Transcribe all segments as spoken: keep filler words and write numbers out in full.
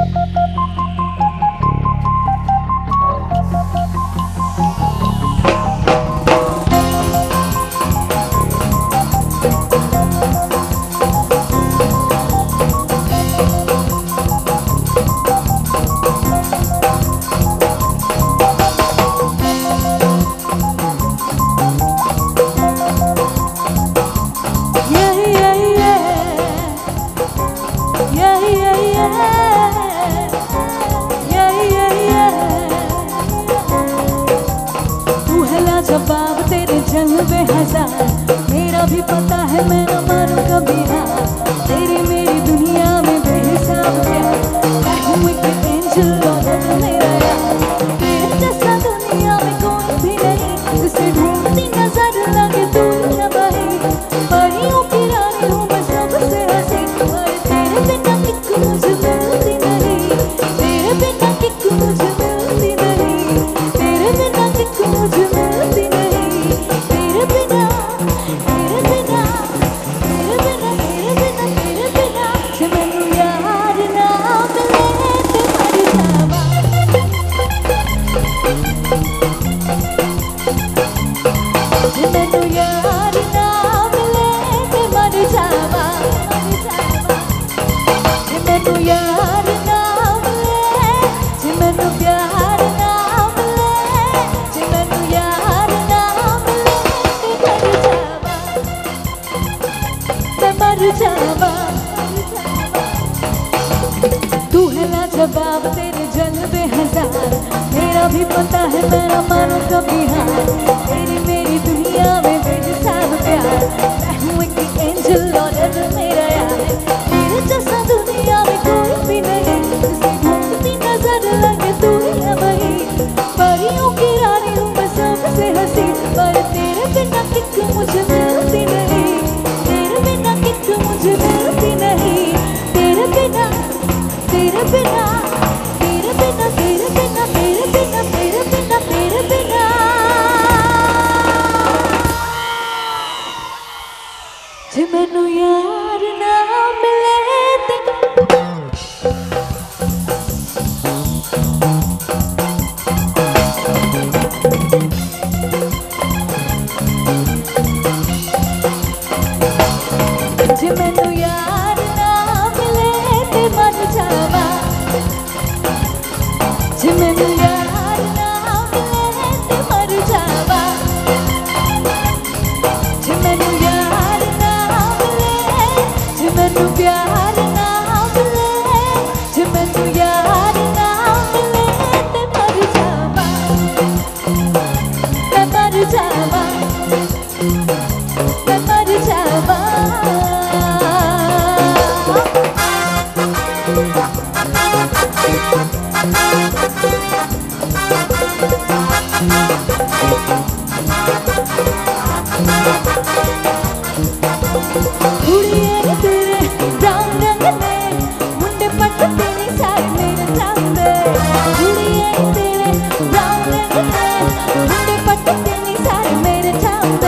जवाब तेरे जलवे हजार, मेरा भी पता है मैं न मानूं कभी हार। तेरी मेरी दुनिया में बेहिसाब प्यार, मैं हूँ एक एंजल और मेरा यार। तेरे जैसा दुनिया में कोई भी नहीं, जिसे ढूंढती नजर लगे दूर न वही। परियों की रानी हूँ मैं सबसे हंसी, पर तेरे बिना किक मुझे मिलती नहीं। तेरे बिना किक मुझे मिलती नहीं, तेरे बिना किक मुझे मिलती नहीं। तेरे बिना तेरे बिना तेरे बिना तेरे बिना तेरे बिना जे मैनू यार ना मिले ते मर जावा। जे मैनू यार ना मिले ते मर जावा। जे मैनू यार ना मिले, जे मैनू प्यार ना मिले, जे मैनू यार ना मिले ते मर जावा। तू है लाजवाब तेरे जलवे हजार, मेरा भी पता है मैं न मानूं कभी हार। तेरी मेरी दुनिया में बेहिसाब प्यार, मैं हूँ एक एंजल और मेरा यार। तेरे जैसा दुनिया में कोई भी नहीं, जिसे ढूंढती नजर लगे दूर है वही। परियों की रानी हूँ मैं सबसे हंसी, पर तेरे बिना किक मुझे मिलती नहीं। तेरे बिना किक मुझे मिलती नहीं। तेरे बिना तेरे बिना तेरे बिना तेरे बिना तेरे बिना तेरे बिना तेरे बिना जे मैनू यार ना मिले ते जे मैनू यार ना मिले ते मर जावा। जे मैनू यार ना मिले ते मर जावा। जे मैनू यार ना मिले, जे मैनू प्यार ना मिले, जे मैनू यार ना मिले ते मर जावा। ते मर जावा, ते मर जावा। कुड़िये तेरे रंग रंग ने मुंडे पटते नहीं सारे मेरे चांदे। कुड़िये तेरे रंग रंग ने मुंडे पटते नहीं सारे मेरे चांदे।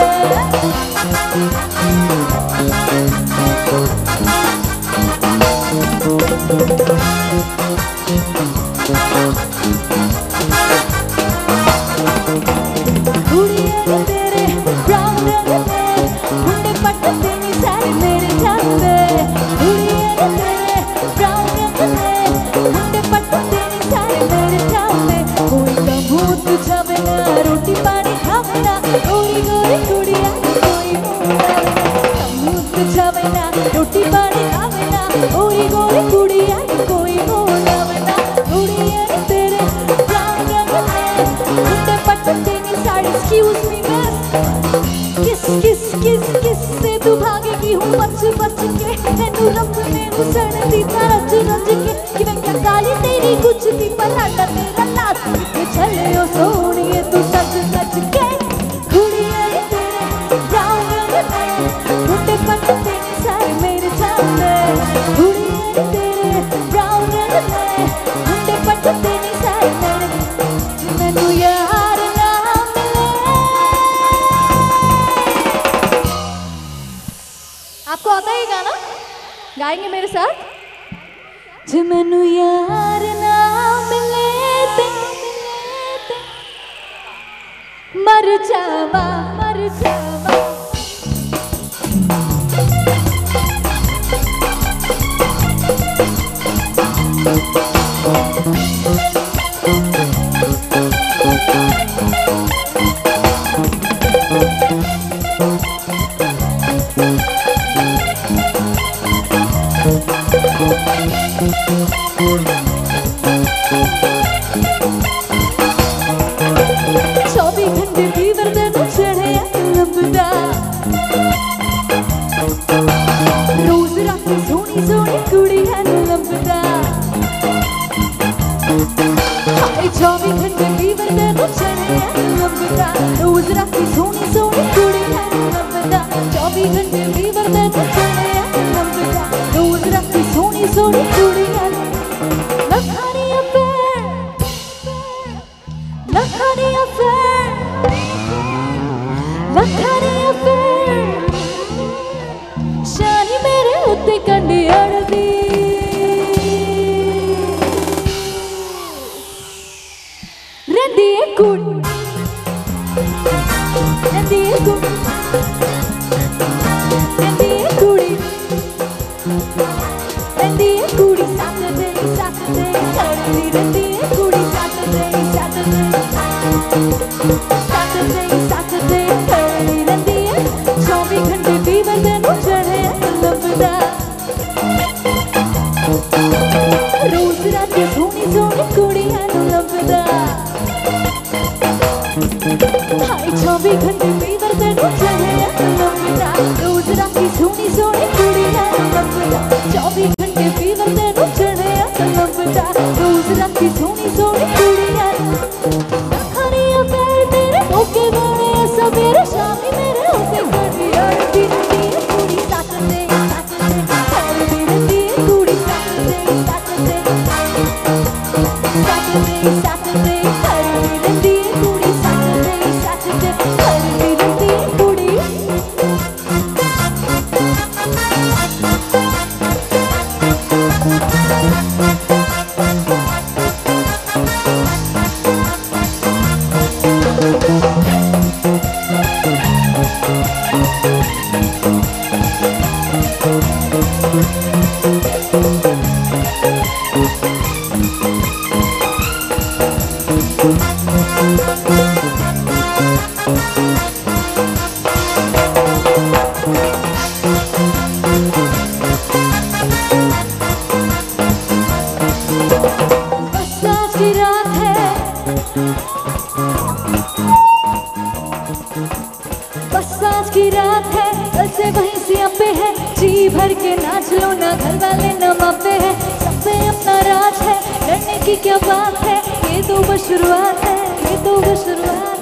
कुड़िये तेरे रंग रंग ने मुंडे पटते नहीं सारे मेरे चांदे। कुड़िये तेरे रंग रंग ने मुंडे पटते नहीं सारे मेरे चांदे। कोई कबूत जावे ना रोटी पानी खावे ना, गोरी गोरी कुड़िया कोई कबूत जावे ना रोटी पानी खावे ना, गोरी गोरी कुड़िया कोई बोलावे ना। कुड़िये तेरे रंग रंग ने मुंडे पटते नहीं सारे। एक्सक्यूज मी किस किस किस किस से तू भागेगी हूँ बच बच के। तेनू रब मेनू सड़ती रज रज के, कि मैं क्या काली तेरी कुछ दी पलाटा तेरा लाश के चले ओ सोनिए तू सज सज के। कुड़िये तेरे रंग रंग ने मुंडे पटते नहीं सारे मेरे चांदे। कुड़िये तेरे रंग रंग ने मुंडे पटते नहीं सारे मेरे। मैनू यार ना मिले। आपको आता है ये गाना? गाएंगे मेरे साथ? जे मैनू यार ना मिले ते मर जावा मर जावा। चौबीस घंटे फीवर दे तू चढ़े लंबदा, रोज रात सोनी सोनी कुड़ी है लंबदा। चौबीस घंटे फीवर दे तू चढ़े लंबदा, रोज रात सोनी सोनी कुड़ी है लंबदा। चौबीस घंटे फीवर दे तू चढ़े लंबदा, रोज रात सोनी सोनी कुड़ी है। लखानी अफेयर लखानी अफेयर लखानी अफेयर, शानी मेरे उत्ते कंडे अड़दी। रंदी है कुड़ी रंदी है कुड़ी रंदी है कुड़ी रंदी है कुड़ी सैटरडे सैटरडे अड़दी। रंदी है कुड़ी सैटरडे सैटरडे सैटरडे सैटरडे अड़दी। रंदी है चौबीस घंटे फीवर दे तू चढ़े लंबदा, रोज रात सोनी सोनी कुड़ी है लंबदा। चौबीस घंटे फीवर दे तू चढ़े लंबदा, रोज रात सोनी सोनी कुड़ी है लंबदा। चौबीस घंटे फीवर दे तू चढ़े लंबदा, रोज रात सोनी सोनी कुड़ी है। लखानी अफेयर तेरे मौके बने सवेरे शामी मेरे होते कड़ी अड़दी। रंदी है कुड़ी सैटरडे सैटरडे अड़दी। रंदी है कुड़ी सैटरडे सैटरडे सैटरडे सैटरडे अड़दी। रंदी है कुड़ी सैटरडे सैटरडे अड़दी। रंदी है कुड़ी बस आज की रात है, बस आज की रात है, कल से वहीं से अब पे है। जी भर के नाच लो ना, घर वाले न मापे हैं। सब पे अपना राज है, डरने की क्या बात है। ये तो बस शुरुआत है, ये तो बस शुरुआत है।